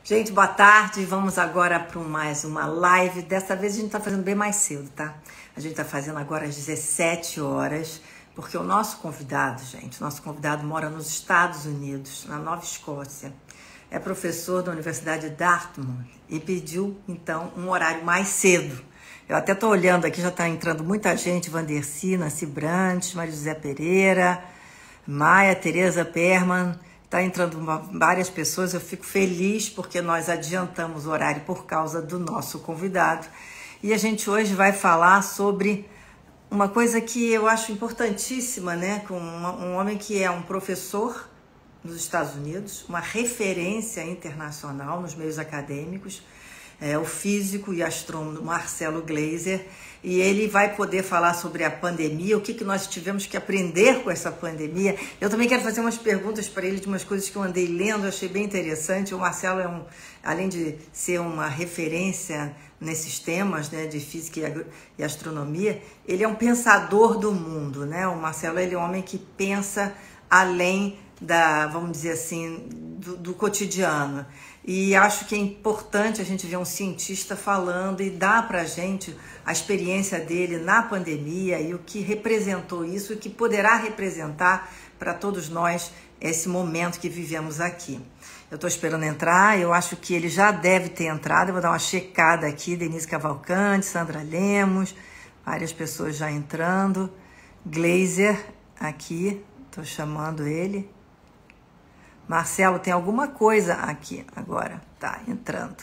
Gente, boa tarde. Vamos agora para mais uma live. Dessa vez a gente está fazendo bem mais cedo, tá? A gente está fazendo agora às 17 horas, porque o nosso convidado, mora nos Estados Unidos, na Nova Escócia. É professor da Universidade de Dartmouth e pediu, então, um horário mais cedo. Eu até estou olhando aqui, já está entrando muita gente, Vandercy, Nancy Brandt, Maria José Pereira, Maia, Tereza Perman. Está entrando várias pessoas, eu fico feliz porque nós adiantamos o horário por causa do nosso convidado. E a gente hoje vai falar sobre uma coisa que eu acho importantíssima, né? Com um homem que é um professor nos Estados Unidos, uma referência internacional nos meios acadêmicos, o físico e astrônomo Marcelo Gleiser, e ele vai poder falar sobre a pandemia, o que nós tivemos que aprender com essa pandemia. Eu também quero fazer umas perguntas para ele de umas coisas que eu andei lendo, eu achei bem interessante. O Marcelo além de ser uma referência nesses temas, né, de física e astronomia, ele é um pensador do mundo, né? O Marcelo, ele é um homem que pensa além vamos dizer assim, do cotidiano. E acho que é importante a gente ver um cientista falando e dar para a gente a experiência dele na pandemia e o que representou isso e o que poderá representar para todos nós esse momento que vivemos aqui. Eu estou esperando entrar, eu acho que ele já deve ter entrado, eu vou dar uma checada aqui, Denise Cavalcante, Sandra Lemos, várias pessoas já entrando. Gleiser aqui, estou chamando ele. Marcelo, tem alguma coisa aqui agora. Tá entrando.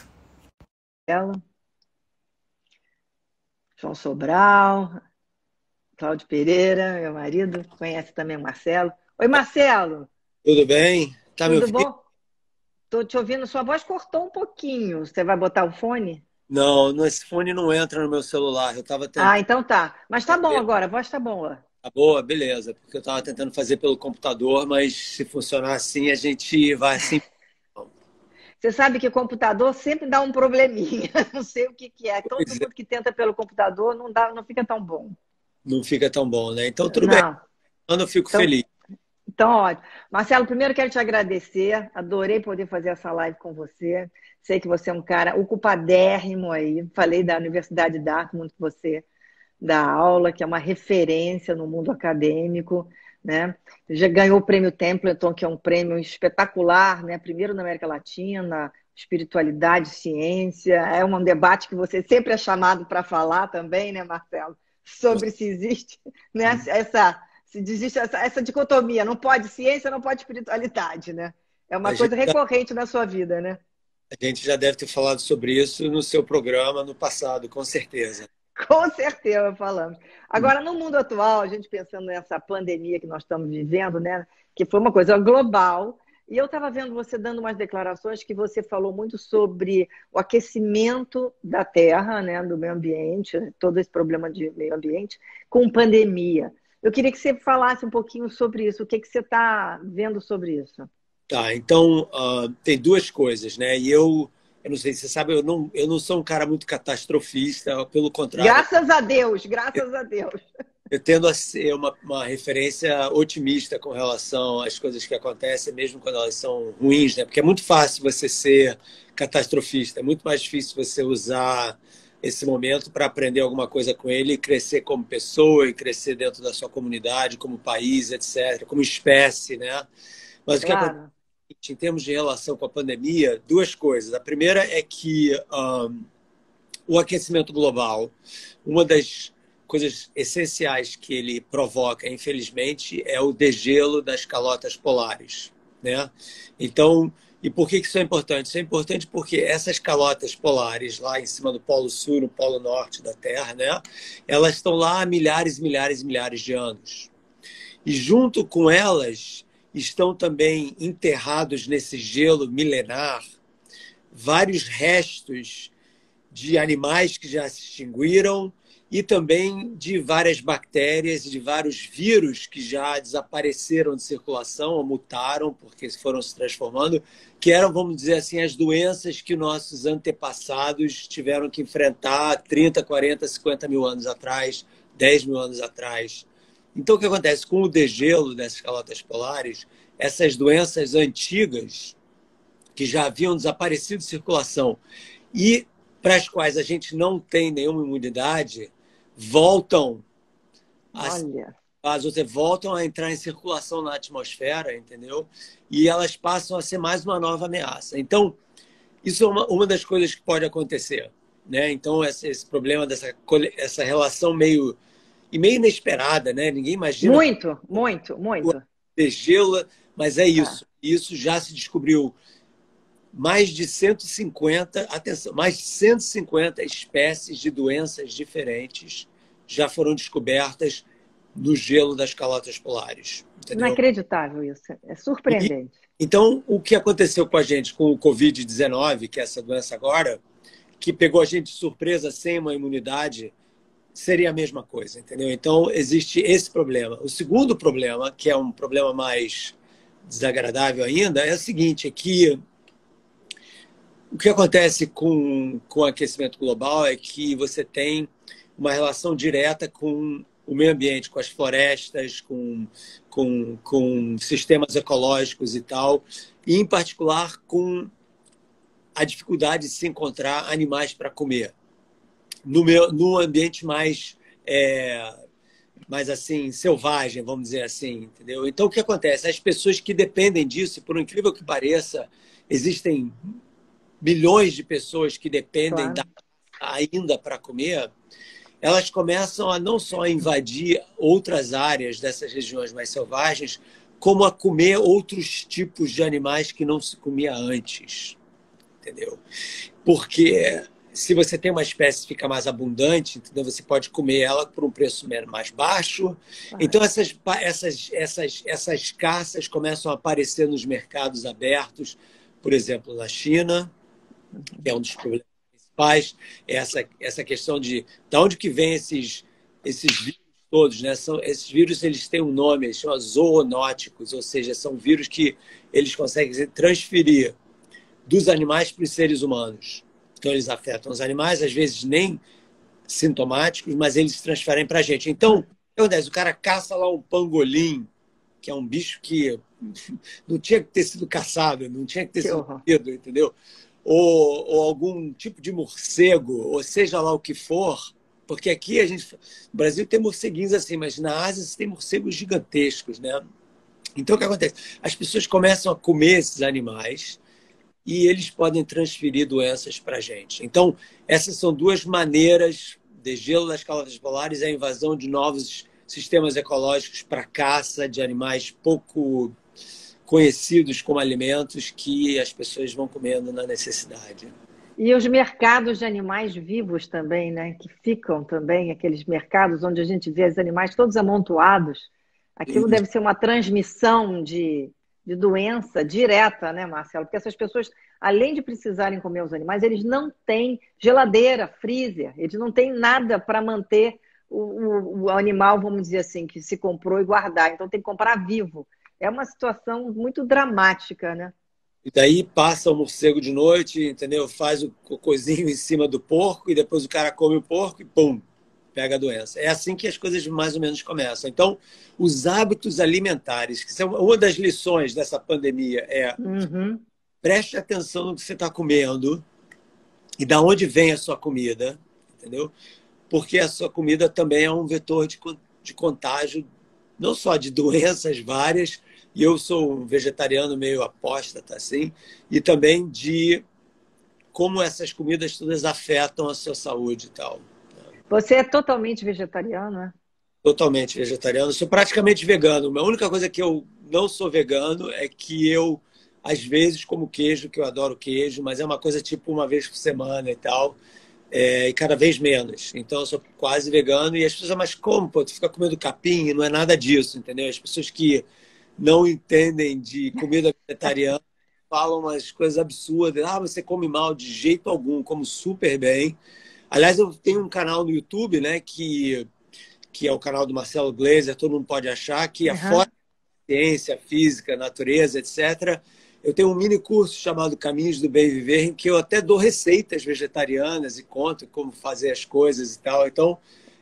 João Sobral, Cláudio Pereira, meu marido, conhece também o Marcelo. Oi, Marcelo. Tudo bem? Tá me Tudo ouvindo? bom? Tô te ouvindo, sua voz cortou um pouquinho. Você vai botar o fone? Não, esse fone não entra no meu celular. Eu estava Ah, tentando então tá. Mas tá bom fazer. agora, a voz tá boa. Tá boa, beleza. Porque eu estava tentando fazer pelo computador, mas se funcionar assim, a gente vai assim. Você sabe que computador sempre dá um probleminha. Não sei o que é. Todo Pois é, mundo que tenta pelo computador não fica tão bom. não fica tão bom, né? Então, tudo bem. Não. Quando eu fico Então, feliz. Então, ótimo. Marcelo, primeiro quero te agradecer. Adorei poder fazer essa live com você. Sei que você é um cara ocupadérrimo aí. Falei da Universidade de Dartmouth que você dá aula, que é uma referência no mundo acadêmico, né? Já ganhou o prêmio Templeton, que é um prêmio espetacular, né? Primeiro na América Latina, espiritualidade, ciência. É um debate que você sempre é chamado para falar também, né, Marcelo? Sobre se existe, né? Se existe essa dicotomia, não pode ciência, não pode espiritualidade, né? É uma A gente, coisa recorrente na sua vida, né? a gente já deve ter falado sobre isso no seu programa no passado, com certeza. Com certeza falamos. Agora, no mundo atual, a gente pensando nessa pandemia que nós estamos vivendo, né? Que foi uma coisa global. E eu estava vendo você dando umas declarações que você falou muito sobre o aquecimento da Terra, né? Do meio ambiente, todo esse problema de meio ambiente, com pandemia. Eu queria que você falasse um pouquinho sobre isso. O que você está vendo sobre isso? Tá, então tem duas coisas, né? E eu não sei se você sabe, eu não sou um cara muito catastrofista, pelo contrário. Graças a Deus, graças a Deus. Eu tendo a ser uma referência otimista com relação às coisas que acontecem, mesmo quando elas são ruins, né? Porque é muito fácil você ser catastrofista, é muito mais difícil você usar esse momento para aprender alguma coisa com ele e crescer como pessoa e crescer dentro da sua comunidade, como país, etc., como espécie, né? Mas o que acontece Claro. em termos de relação com a pandemia, duas coisas. A primeira é que o aquecimento global, uma das coisas essenciais que ele provoca, infelizmente, é o degelo das calotas polares, né? Então, e por que isso é importante? Isso é importante porque essas calotas polares lá em cima do Polo Sul, no Polo Norte da Terra, né? Elas estão lá há milhares e milhares e milhares de anos. E junto com elas estão também enterrados nesse gelo milenar vários restos de animais que já se extinguiram e também de várias bactérias e de vários vírus que já desapareceram de circulação ou mutaram porque foram se transformando, que eram, vamos dizer assim, as doenças que nossos antepassados tiveram que enfrentar 30, 40, 50 mil anos atrás, 10 mil anos atrás. Então, o que acontece? Com o degelo dessas calotas polares, essas doenças antigas que já haviam desaparecido de circulação e para as quais a gente não tem nenhuma imunidade, voltam Olha, as outras voltam a entrar em circulação na atmosfera, entendeu? E elas passam a ser mais uma nova ameaça. Então, isso é uma das coisas que pode acontecer, né? Então, esse problema essa relação meio inesperada, né? Ninguém imagina muito, muito, muito. degela, mas é É. isso. Isso já se descobriu mais de 150, atenção, mais de 150 espécies de doenças diferentes já foram descobertas no gelo das calotas polares, entendeu? Inacreditável isso. É surpreendente. Então, o que aconteceu com a gente com o Covid-19, que é essa doença agora, que pegou a gente de surpresa sem uma imunidade, seria a mesma coisa, entendeu? Então, existe esse problema. O segundo problema, que é um problema mais desagradável ainda, é o seguinte, é que o que acontece com o aquecimento global é que você tem uma relação direta com o meio ambiente, com as florestas, com sistemas ecológicos e tal, e em particular com a dificuldade de se encontrar animais para comer no ambiente mais assim selvagem, vamos dizer assim, entendeu? Então o que acontece? As pessoas que dependem disso, por incrível que pareça, existem milhões de pessoas que dependem Claro. ainda para comer, elas começam a não só invadir outras áreas dessas regiões mais selvagens, como a comer outros tipos de animais que não se comia antes, entendeu? Porque se você tem uma espécie que fica mais abundante, entendeu? Você pode comer ela por um preço mais baixo. Então, essas caças começam a aparecer nos mercados abertos, por exemplo, na China, que é um dos problemas principais, essa questão de onde que vem esses vírus todos, né? Esses vírus, eles têm um nome, eles chamam zoonóticos, ou seja, são vírus que eles conseguem transferir dos animais para os seres humanos. Então, eles afetam os animais, às vezes nem sintomáticos, mas eles se transferem para a gente. Então, o que acontece? O cara caça lá um pangolim, que é um bicho que não tinha que ter sido caçado, não tinha que ter sido comido, entendeu? Ou algum tipo de morcego, ou seja lá o que for, porque aqui no Brasil tem morceguinhos assim, mas na Ásia você tem morcegos gigantescos, né? Então o que acontece? As pessoas começam a comer esses animais e eles podem transferir doenças para a gente. Então essas são duas maneiras: degelo das calotas polares e a invasão de novos sistemas ecológicos para caça de animais pouco conhecidos como alimentos que as pessoas vão comendo na necessidade. E os mercados de animais vivos também, né? Que ficam também, aqueles mercados onde a gente vê os animais todos amontoados. Aquilo deve ser uma transmissão de doença direta, né, Marcelo? Porque essas pessoas, além de precisarem comer os animais, eles não têm geladeira, freezer, eles não têm nada para manter o animal, vamos dizer assim, que se comprou e guardar. Então tem que comprar vivo. É uma situação muito dramática, né? E daí passa o morcego de noite, entendeu? Faz o cocôzinho em cima do porco e depois o cara come o porco e pum, pega a doença. É assim que as coisas mais ou menos começam. Então, os hábitos alimentares, que são uma das lições dessa pandemia, preste atenção no que você está comendo e da onde vem a sua comida, entendeu? Porque a sua comida também é um vetor de contágio, não só de doenças várias, e eu sou um vegetariano meio apóstata, assim, e também de como essas comidas todas afetam a sua saúde e tal. Você é totalmente vegetariano, né? Totalmente vegetariano. Sou praticamente vegano. A única coisa que eu não sou vegano é que eu, às vezes, como queijo, que eu adoro queijo, mas é uma coisa tipo uma vez por semana e tal. E cada vez menos. Então eu sou quase vegano e as pessoas, mas como? Pô, tu fica comendo capim? E não é nada disso, entendeu? As pessoas que não entendem de comida vegetariana falam umas coisas absurdas. Ah, você come mal de jeito algum, como super bem. Aliás, eu tenho um canal no YouTube, né, que é o canal do Marcelo Gleiser, todo mundo pode achar, que é fora da ciência, física, natureza, etc. Eu tenho um mini curso chamado Caminhos do Bem Viver, em que eu até dou receitas vegetarianas e conto como fazer as coisas e tal. Então,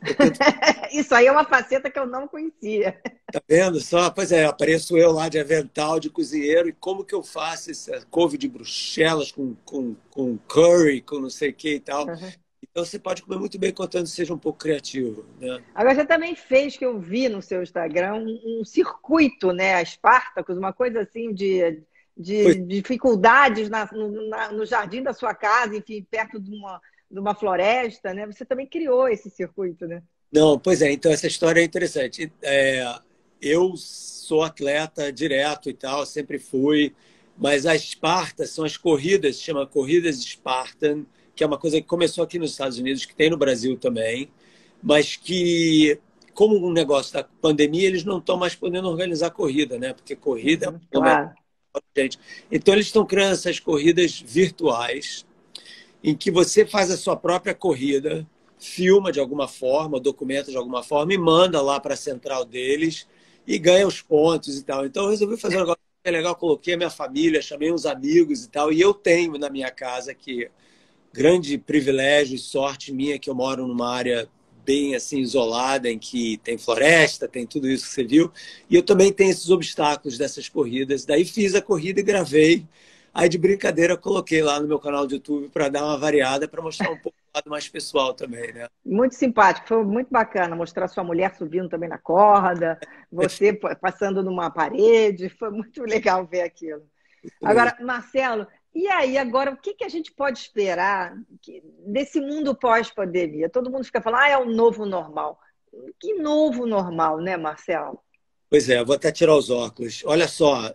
Eu tento. Isso aí é uma faceta que eu não conhecia. Tá vendo só? Pois é, apareço eu lá de avental, de cozinheiro, e como que eu faço essa couve de Bruxelas com curry, com não sei o que e tal. Uhum. Então você pode comer muito bem, contanto que seja um pouco criativo, né? Agora, você também fez, que eu vi no seu Instagram, um circuito, né? A Spartacus, uma coisa assim Pois de dificuldades no jardim da sua casa, enfim, perto de uma floresta, né? Você também criou esse circuito, né? não, pois é, então essa história é interessante. Eu sou atleta direto e tal, sempre fui, mas as Spartas são as corridas, chama Corridas Spartan, que é uma coisa que começou aqui nos Estados Unidos, que tem no Brasil também, mas que, como um negócio da pandemia, eles não estão mais podendo organizar corrida, né? Porque corrida é um Uhum, problema, claro. gente. Então eles estão criando essas corridas virtuais, em que você faz a sua própria corrida, filma de alguma forma, documenta de alguma forma e manda lá para a central deles e ganha os pontos e tal. Então eu resolvi fazer um negócio que é legal, coloquei a minha família, chamei uns amigos e tal, e eu tenho na minha casa que grande privilégio e sorte minha que eu moro numa área bem assim isolada, em que tem floresta, tem tudo isso que você viu, e eu também tenho esses obstáculos dessas corridas. Daí fiz a corrida e gravei. Aí de brincadeira eu coloquei lá no meu canal de YouTube para dar uma variada, para mostrar um pouco do lado mais pessoal também, né? Muito simpático, foi muito bacana mostrar sua mulher subindo também na corda, você passando numa parede, foi muito legal ver aquilo. Isso mesmo. Agora, Marcelo, e aí, agora, o que que a gente pode esperar desse mundo pós-pandemia? Todo mundo fica falando, é o novo normal. Que novo normal, né, Marcelo? Pois é, vou até tirar os óculos. Olha só,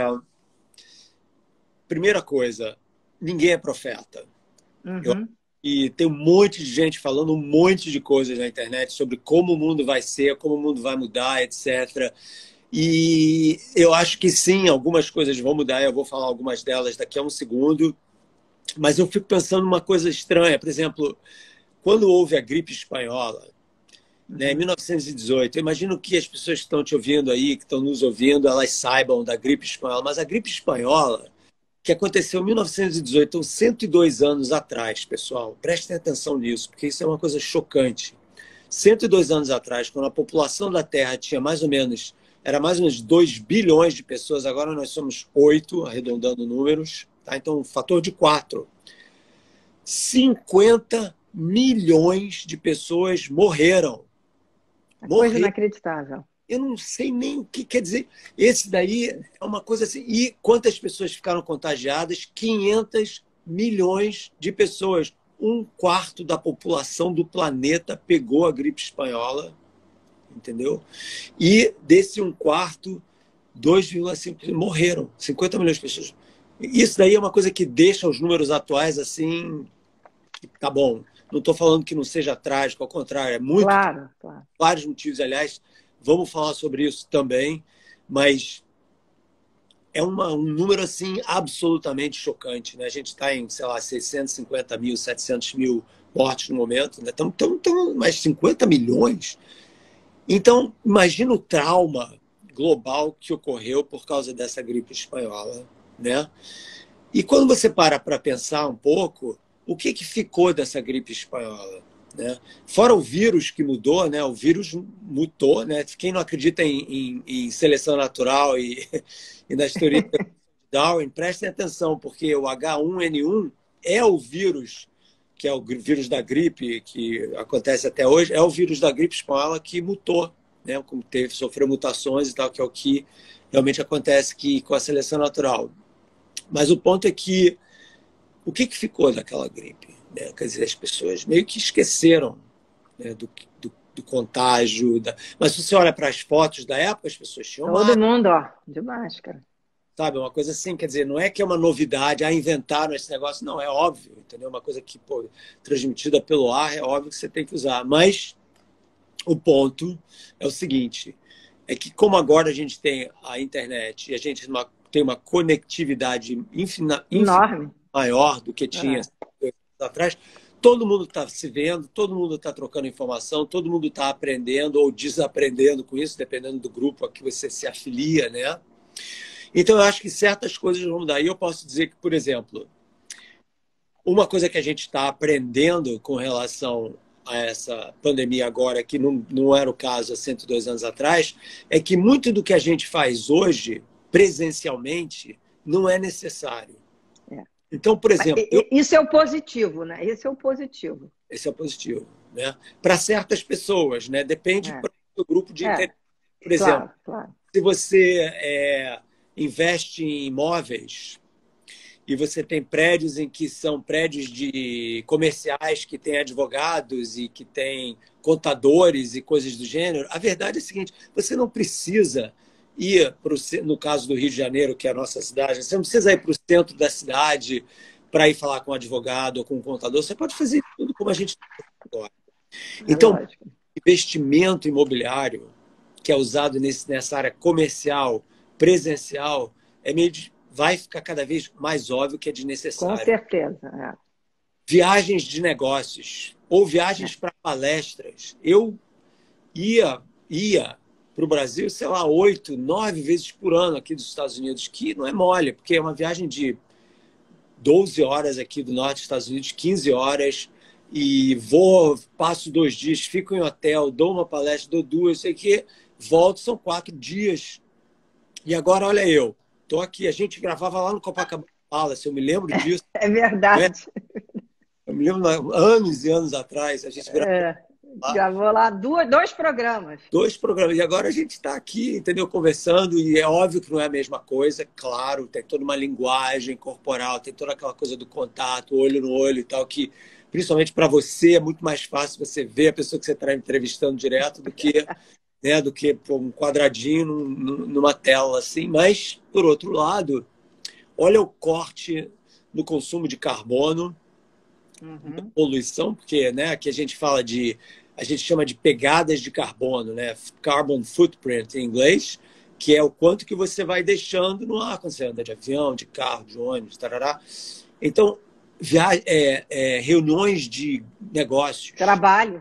primeira coisa, ninguém é profeta. Eu Uhum. E tem um monte de gente falando um monte de coisas na internet sobre como o mundo vai ser, como o mundo vai mudar, etc. E eu acho que sim, algumas coisas vão mudar, eu vou falar algumas delas daqui a um segundo, mas eu fico pensando numa coisa estranha. Por exemplo, quando houve a gripe espanhola, né, em Uhum. 1918, eu imagino que as pessoas que estão te ouvindo aí, que estão nos ouvindo, elas saibam da gripe espanhola, mas a gripe espanhola que aconteceu em 1918, então 102 anos atrás, pessoal. Prestem atenção nisso, porque isso é uma coisa chocante. 102 anos atrás, quando a população da Terra tinha era mais ou menos 2 bilhões de pessoas, agora nós somos 8, arredondando números, tá? Então um fator de 4. 50 milhões de pessoas morreram. A coisa Morreram. inacreditável. Eu não sei nem o que quer dizer. Esse daí é uma coisa assim. E quantas pessoas ficaram contagiadas? 500 milhões de pessoas. Um quarto da população do planeta pegou a gripe espanhola, entendeu? E desse um quarto, 2,5 morreram. 50 milhões de pessoas. Isso daí é uma coisa que deixa os números atuais assim. Tá bom. Não estou falando que não seja trágico, ao contrário, é muito Claro, claro. vários motivos, aliás, vamos falar sobre isso também, mas é um número assim absolutamente chocante, né? A gente está em, sei lá, 650 mil, 700 mil mortes no momento, né? Estamos mais 50 milhões. Então, imagina o trauma global que ocorreu por causa dessa gripe espanhola, né? E quando você para pensar um pouco, o que ficou dessa gripe espanhola? Né? Fora o vírus que mudou, né? O vírus mutou, né? Quem não acredita em seleção natural e nas teorias de Darwin, prestem atenção, porque o H1N1 é o vírus, que é o vírus da gripe, que acontece até hoje, é o vírus da gripe espanhola que mutou, né? Como sofreu mutações e tal, que é o que realmente acontece com a seleção natural. Mas o ponto é que o que ficou daquela gripe? Né? Quer dizer, as pessoas meio que esqueceram, né, do contágio. Mas se você olha para as fotos da época, as pessoas tinham Todo máscara, mundo, ó, de máscara. sabe? Uma coisa assim, quer dizer, não é que é uma novidade, inventaram esse negócio, não, é óbvio, entendeu? Uma coisa que, pô, transmitida pelo ar, é óbvio que você tem que usar. Mas o ponto é o seguinte, é que como agora a gente tem a internet e a gente tem uma conectividade infinitamente Enorme. maior do que tinha É. atrás, todo mundo está se vendo, todo mundo está trocando informação, todo mundo está aprendendo ou desaprendendo com isso, dependendo do grupo a que você se afilia, né? Então, eu acho que certas coisas vão mudar. E eu posso dizer que, por exemplo, uma coisa que a gente está aprendendo com relação a essa pandemia agora, que não era o caso há 102 anos atrás, é que muito do que a gente faz hoje, presencialmente, não é necessário. É. Então, por exemplo... Isso é o positivo, né? Esse é o positivo. Esse é o positivo, né? Para certas pessoas, né? Depende do grupo de interesse. Por exemplo, claro. Se você investe em imóveis e você tem prédios em que são prédios de comerciais que têm advogados e que têm contadores e coisas do gênero, a verdade é a seguinte, você não precisa ir, no caso do Rio de Janeiro, que é a nossa cidade, você não precisa ir para o centro da cidade para ir falar com um advogado ou com um contador, você pode fazer tudo como a gente faz agora. Então, investimento imobiliário que é usado nessa área comercial, presencial, vai ficar cada vez mais óbvio que é desnecessário. Com certeza. Viagens de negócios ou viagens para palestras. Eu ia para o Brasil, sei lá, 8, 9 vezes por ano aqui dos Estados Unidos, que não é mole, porque é uma viagem de 12 horas aqui do norte dos Estados Unidos, 15 horas, e passo 2 dias, fico em hotel, dou uma palestra, dou 2, sei que, volto, são 4 dias. E agora, olha eu, estou aqui, a gente gravava lá no Copacabana Palace, eu me lembro disso. É verdade. Né? Eu me lembro, anos e anos atrás, a gente gravou lá 2 programas. 2 programas. E agora a gente está aqui, entendeu? Conversando, e é óbvio que não é a mesma coisa, claro, tem toda uma linguagem corporal, tem toda aquela coisa do contato, olho no olho e tal, que principalmente para você é muito mais fácil você ver a pessoa que você está entrevistando direto do que um quadradinho numa tela assim. Mas, por outro lado, olha o corte no consumo de carbono, poluição, porque aqui a gente chama de pegadas de carbono, né? Carbon footprint em inglês, que é o quanto que você vai deixando no ar quando você anda de avião, de carro, de ônibus, tarará. Então, reuniões de negócios. Trabalho.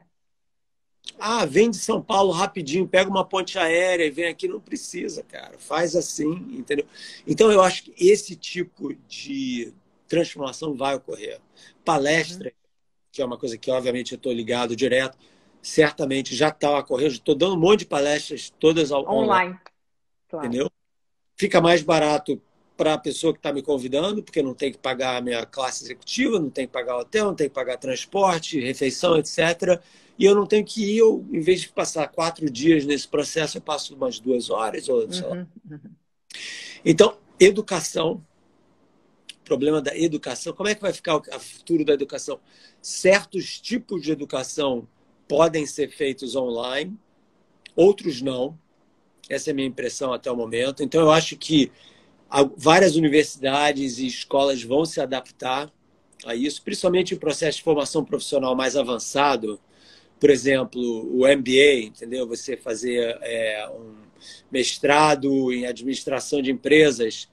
Vem de São Paulo rapidinho, pega uma ponte aérea e vem aqui. Não precisa, cara. Faz assim, entendeu? Então, eu acho que esse tipo de transformação vai ocorrer. Palestra, que é uma coisa que, obviamente, eu estou ligado direto, certamente já está ocorrendo. Estou dando um monte de palestras, todas online. Claro. Entendeu? Fica mais barato para a pessoa que está me convidando, porque não tem que pagar a minha classe executiva, não tem que pagar hotel, não tem que pagar transporte, refeição, etc. E eu não tenho que ir, em vez de passar 4 dias nesse processo, eu passo umas 2 horas. Sei lá. Então, educação, problema da educação, como é que vai ficar o futuro da educação? Certos tipos de educação podem ser feitos online, outros não. Essa é a minha impressão até o momento. Então, eu acho que várias universidades e escolas vão se adaptar a isso, principalmente em processo de formação profissional mais avançado. Por exemplo, o MBA, entendeu? Você fazer um mestrado em administração de empresas.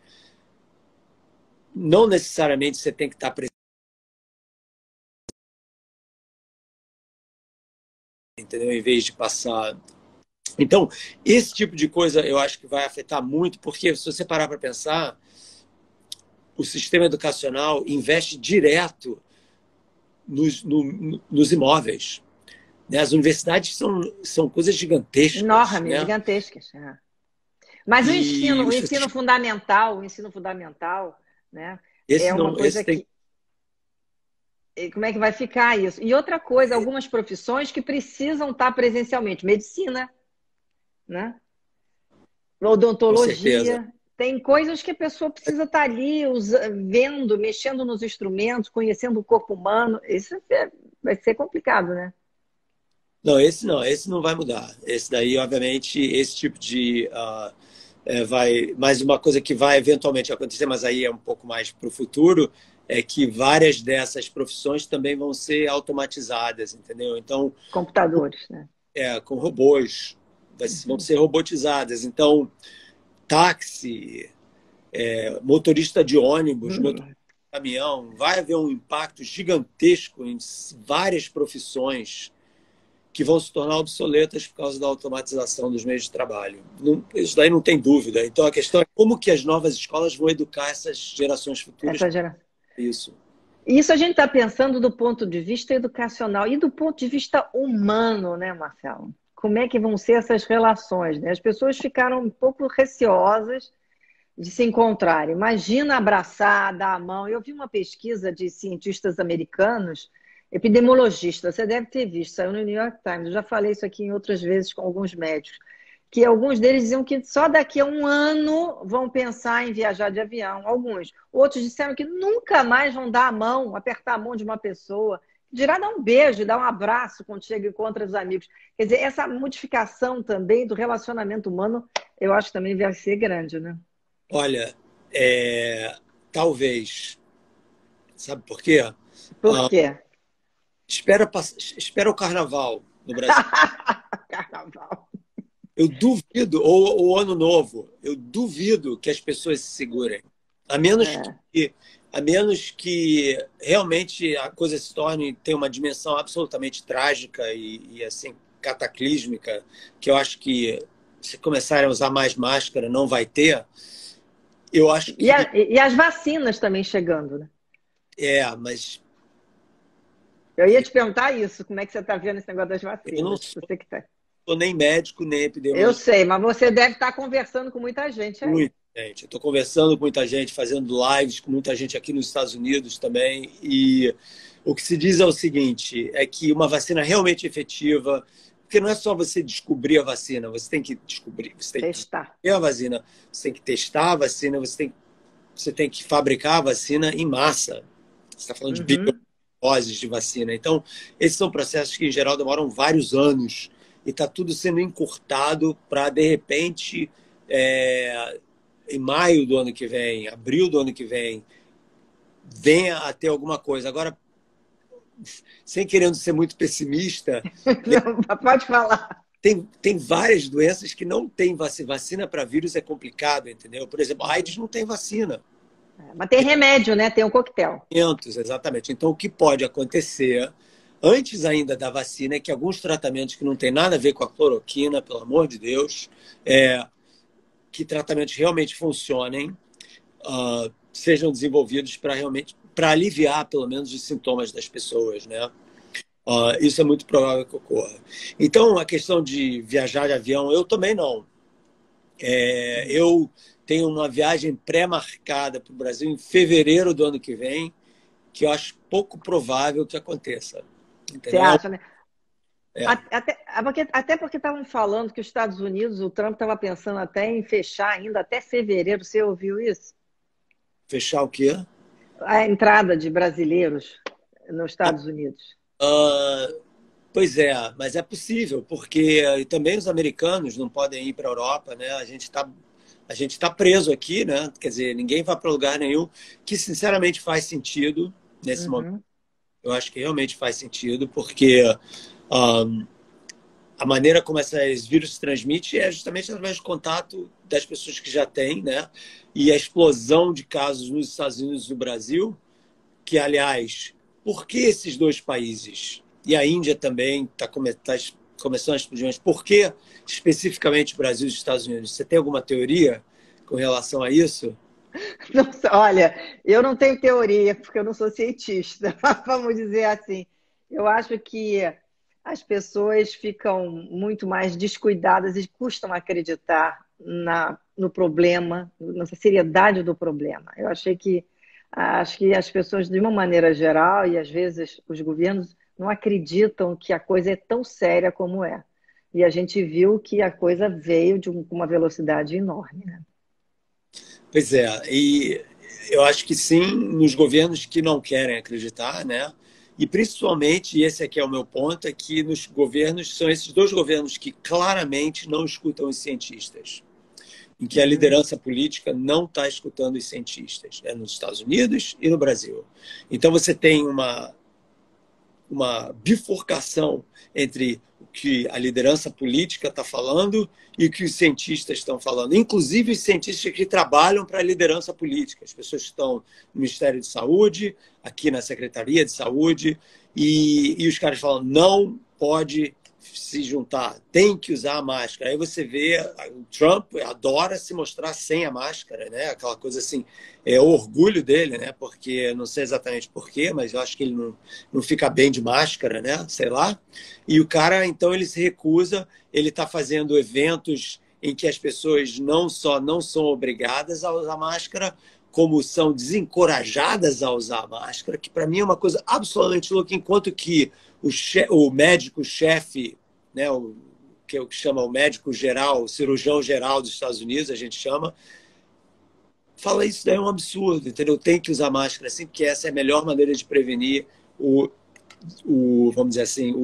Não necessariamente você tem que estar presente, entendeu? Em vez de passar. Então, esse tipo de coisa eu acho que vai afetar muito, porque se você parar para pensar, o sistema educacional investe direto nos imóveis. Né? As universidades são coisas gigantescas. Enormes, né? Gigantescas. Mas o ensino fundamental, né? Esse é uma coisa que... Como é que vai ficar isso? E outra coisa, algumas profissões que precisam estar presencialmente. Medicina, né? Odontologia. Tem coisas que a pessoa precisa estar ali vendo, mexendo nos instrumentos, conhecendo o corpo humano. Isso vai ser complicado, né? Não, esse não vai mudar. Esse daí, obviamente, esse tipo de... Mas uma coisa que vai eventualmente acontecer, mas aí é um pouco mais para o futuro, é que várias dessas profissões também vão ser automatizadas, entendeu? Então, computadores, né? Com robôs, vão ser robotizadas. Então, táxi, motorista de ônibus, motorista de caminhão, vai haver um impacto gigantesco em várias profissões que vão se tornar obsoletas por causa da automatização dos meios de trabalho. Isso daí não tem dúvida. Então, a questão é como que as novas escolas vão educar essas gerações futuras. Isso. Isso a gente está pensando do ponto de vista educacional e do ponto de vista humano, né, Marcelo? Como é que vão ser essas relações, né? As pessoas ficaram um pouco receosas de se encontrarem. Imagina abraçar, dar a mão. Eu vi uma pesquisa de cientistas americanos, epidemiologistas, você deve ter visto, saiu no New York Times, eu já falei isso aqui em outras vezes com alguns médicos, que alguns deles diziam que só daqui a um ano vão pensar em viajar de avião, alguns. Outros disseram que nunca mais vão dar a mão, apertar a mão de uma pessoa, dirá dar um beijo, dar um abraço quando chega e encontra os amigos. Quer dizer, essa modificação também do relacionamento humano, eu acho que também vai ser grande, né? Olha, talvez. Sabe por quê? Por quê? Espera o carnaval no Brasil. Carnaval. Eu duvido, ou o ano novo, eu duvido que as pessoas se segurem. A menos a menos que realmente a coisa se torne, tenha uma dimensão absolutamente trágica e assim, cataclísmica, que eu acho que se começarem a usar mais máscara não vai ter. Eu acho que. E as vacinas também chegando, né? Mas. Eu ia te perguntar isso, como é que você está vendo esse negócio das vacinas? Eu não você que tá. sou nem médico, nem epidemiologista. Eu sei, mas você deve estar conversando com muita gente aí. Muita gente. Eu estou conversando com muita gente, fazendo lives com muita gente aqui nos Estados Unidos também. E o que se diz é o seguinte, é que uma vacina realmente efetiva, porque não é só você descobrir a vacina, você tem que descobrir, você tem testar. Que descobrir a vacina, você tem que testar a vacina, você tem que fabricar a vacina em massa. Você está falando de bilhões de doses de vacina. Então, esses são processos que, em geral, demoram vários anos e está tudo sendo encurtado para, de repente, em maio do ano que vem, abril do ano que vem, venha a ter alguma coisa. Agora, sem querendo ser muito pessimista... Não, pode falar. Tem várias doenças que não tem vacina. Vacina para vírus é complicado, entendeu? Por exemplo, a AIDS não tem vacina. Mas tem remédio, né? Tem um coquetel. Exatamente. Então, o que pode acontecer, antes ainda da vacina, é que alguns tratamentos que não tem nada a ver com a cloroquina, pelo amor de Deus, que tratamentos realmente funcionem, sejam desenvolvidos para aliviar, pelo menos, os sintomas das pessoas, né? Isso é muito provável que ocorra. Então, a questão de viajar de avião, eu também não. Eu tenho uma viagem pré-marcada para o Brasil em fevereiro do ano que vem, que eu acho pouco provável que aconteça. Entendeu? Você acha, né? Até porque estavam falando que os Estados Unidos, o Trump estava pensando até em fechar ainda até fevereiro. Você ouviu isso? Fechar o quê? A entrada de brasileiros nos Estados Unidos. Pois é, mas é possível, porque também os americanos não podem ir para a Europa, né? A gente tá preso aqui, né? Quer dizer, ninguém vai para lugar nenhum, que sinceramente faz sentido nesse momento. Eu acho que realmente faz sentido, porque a maneira como esses vírus se transmitem é justamente através do contato das pessoas que já têm, né? E a explosão de casos nos Estados Unidos e no Brasil, que, aliás, por que esses dois países? E a Índia também está começando a explodir, mas por que especificamente o Brasil e os Estados Unidos? Você tem alguma teoria com relação a isso? Não, olha, eu não tenho teoria, porque eu não sou cientista, vamos dizer assim. Eu acho que as pessoas ficam muito mais descuidadas e custam acreditar no problema, na seriedade do problema. Eu acho que as pessoas, de uma maneira geral, e às vezes os governos, não acreditam que a coisa é tão séria como é. E a gente viu que a coisa veio com uma velocidade enorme, né? Pois é, e eu acho que sim, nos governos que não querem acreditar, né? E principalmente, e esse aqui é o meu ponto, é que nos governos, são esses dois governos que claramente não escutam os cientistas, em que a liderança política não está escutando os cientistas, nos Estados Unidos e no Brasil. Então você tem uma bifurcação entre o que a liderança política está falando e o que os cientistas estão falando. Inclusive os cientistas que trabalham para a liderança política, as pessoas que estão no Ministério de Saúde, aqui na Secretaria de Saúde, e os caras falam, não pode se juntar, tem que usar a máscara. Aí você vê, o Trump adora se mostrar sem a máscara, né? Aquela coisa assim, é o orgulho dele, né? Porque, não sei exatamente porquê, mas eu acho que ele não fica bem de máscara, né? Sei lá. E o cara, então, ele se recusa, ele está fazendo eventos em que as pessoas não só não são obrigadas a usar máscara, como são desencorajadas a usar máscara, que para mim é uma coisa absolutamente louca, enquanto que o médico-chefe, né, o que chama o médico geral, o cirurgião geral dos Estados Unidos, a gente chama, fala isso daí é um absurdo, entendeu? Tem que usar máscara assim, porque essa é a melhor maneira de prevenir vamos dizer assim,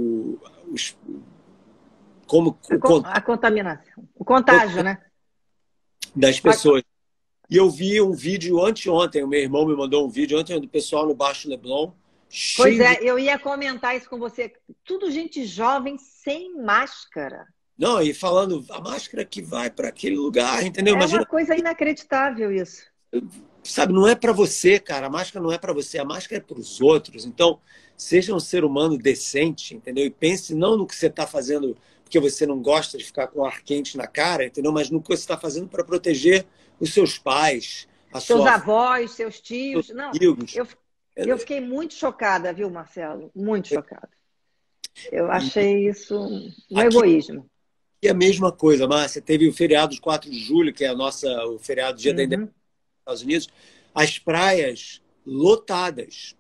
a contaminação, o contágio, né? Das pessoas. E eu vi um vídeo anteontem, o meu irmão me mandou um vídeo ontem do pessoal no Baixo Leblon. Pois é, eu ia comentar isso com você. Tudo gente jovem sem máscara. Não, e falando, a máscara que vai para aquele lugar, entendeu? É uma coisa inacreditável isso. Sabe, não é para você, cara. A máscara não é para você, a máscara é para os outros. Então, seja um ser humano decente, entendeu? E pense não no que você está fazendo porque você não gosta de ficar com ar quente na cara, entendeu? Mas no que você está fazendo para proteger os seus pais, seus avós, seus tios. Seus não, amigos. Eu fiquei muito chocada, viu, Marcelo? Muito chocada. Eu achei isso um egoísmo. E a mesma coisa, Márcia, teve o feriado de 4 de julho, que é o feriado Dia da Independência dos Estados Unidos, as praias lotadas.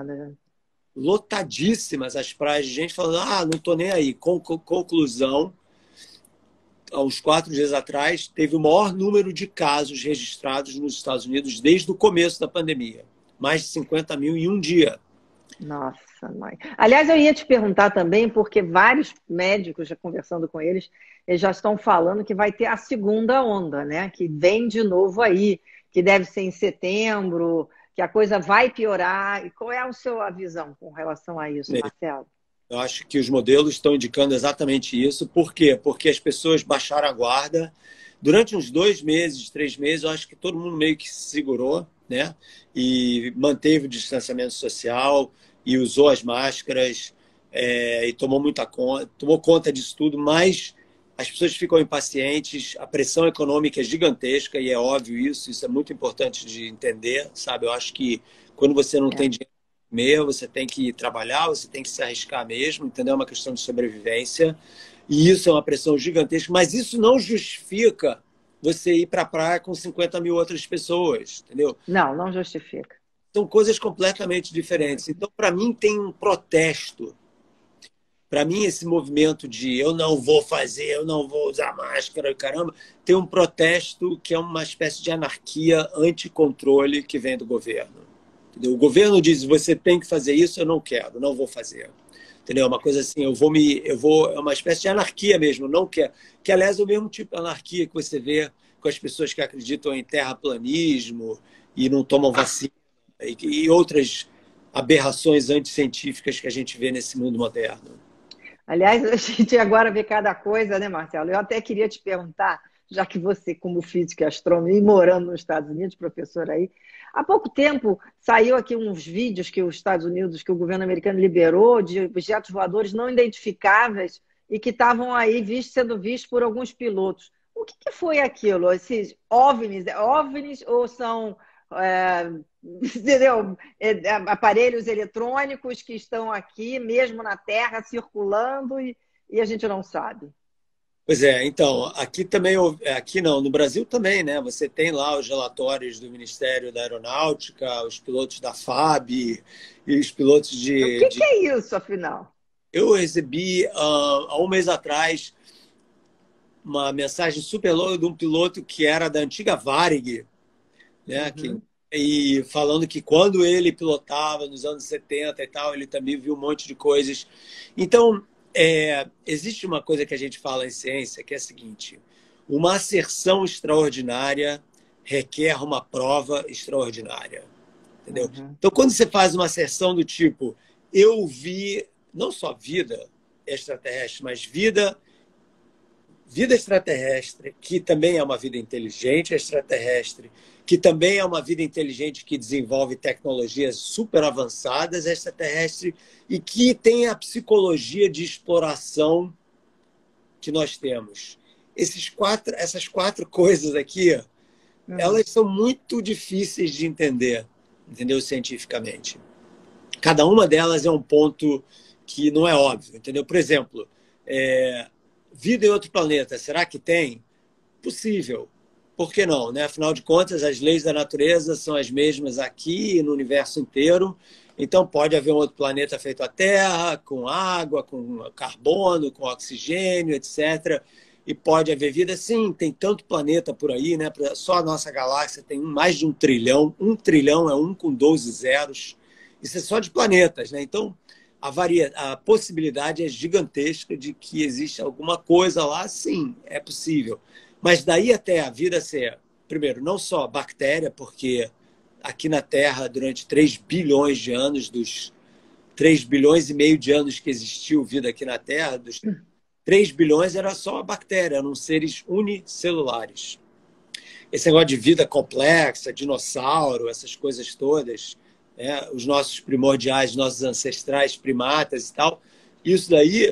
Lotadíssimas as praias de gente falando, não tô nem aí. Conclusão, há uns 4 dias atrás, teve o maior número de casos registrados nos Estados Unidos desde o começo da pandemia. Mais de 50 mil em um dia. Nossa, mãe. Aliás, eu ia te perguntar também, porque vários médicos, já conversando com eles já estão falando que vai ter a segunda onda, né? Que vem de novo aí, que deve ser em setembro, que a coisa vai piorar. E qual é a sua visão com relação a isso, Marcelo? Eu acho que os modelos estão indicando exatamente isso. Por quê? Porque as pessoas baixaram a guarda. Durante uns 2 meses, 3 meses, eu acho que todo mundo meio que se segurou, né? E manteve o distanciamento social e usou as máscaras e tomou conta disso tudo, mas as pessoas ficam impacientes, a pressão econômica é gigantesca e é óbvio isso é muito importante de entender, sabe? Eu acho que quando você não tem dinheiro para comer, você tem que trabalhar, você tem que se arriscar mesmo, entendeu? É uma questão de sobrevivência e isso é uma pressão gigantesca, mas isso não justifica você ir para a praia com 50 mil outras pessoas, entendeu? Não justifica. São coisas completamente diferentes. Então, para mim, tem um protesto. Para mim, esse movimento de eu não vou fazer, eu não vou usar máscara, caramba, tem um protesto que é uma espécie de anarquia anticontrole que vem do governo. Entendeu? O governo diz, você tem que fazer isso, eu não quero, não vou fazer. Entendeu? Uma coisa assim, é uma espécie de anarquia mesmo, não quero. Que, aliás, é o mesmo tipo de anarquia que você vê com as pessoas que acreditam em terraplanismo e não tomam vacina e outras aberrações anticientíficas que a gente vê nesse mundo moderno. Aliás, a gente agora vê cada coisa, né, Marcelo? Eu até queria te perguntar, já que você, como físico e astrônomo, e morando nos Estados Unidos, professor aí, há pouco tempo saiu aqui uns vídeos que os Estados Unidos, que o governo americano liberou de objetos voadores não identificáveis e que estavam aí sendo vistos por alguns pilotos. O que foi aquilo? Esses OVNIs ou são entendeu? Aparelhos eletrônicos que estão aqui, mesmo na Terra, circulando e a gente não sabe? Pois é, então, aqui também, aqui não, no Brasil também, né? Você tem lá os relatórios do Ministério da Aeronáutica, os pilotos da FAB e os pilotos de... O que é isso, afinal? Eu recebi, há um mês atrás, uma mensagem super longa de um piloto que era da antiga Varig, né? E falando que quando ele pilotava nos anos 70 e tal, ele também viu um monte de coisas. Então, existe uma coisa que a gente fala em ciência, que é a seguinte: uma asserção extraordinária requer uma prova extraordinária. Entendeu? Então, quando você faz uma asserção do tipo, eu vi, não só vida extraterrestre, mas vida vida extraterrestre, que também é uma vida inteligente extraterrestre, que também é uma vida inteligente que desenvolve tecnologias super avançadas extraterrestre e que tem a psicologia de exploração que nós temos. Essas quatro coisas aqui, elas são muito difíceis de entender, entendeu? Cientificamente. Cada uma delas é um ponto que não é óbvio, entendeu? Por exemplo, vida em outro planeta, será que tem? Possível. Por que não? Né? Afinal de contas, as leis da natureza são as mesmas aqui e no universo inteiro. Então, pode haver um outro planeta feito à Terra, com água, com carbono, com oxigênio, etc. E pode haver vida, sim, tem tanto planeta por aí, né? Só a nossa galáxia tem mais de 1 trilhão. 1 trilhão é 1 com 12 zeros. Isso é só de planetas, né? Então, a possibilidade é gigantesca de que existe alguma coisa lá, sim, é possível. Mas daí até a vida ser, primeiro, não só bactéria, porque aqui na Terra, durante 3 bilhões de anos, dos 3 bilhões e meio de anos que existiu vida aqui na Terra, dos 3 bilhões era só bactéria, eram seres unicelulares. Esse negócio de vida complexa, dinossauro, essas coisas todas, os nossos primordiais, nossos ancestrais primatas e tal, isso daí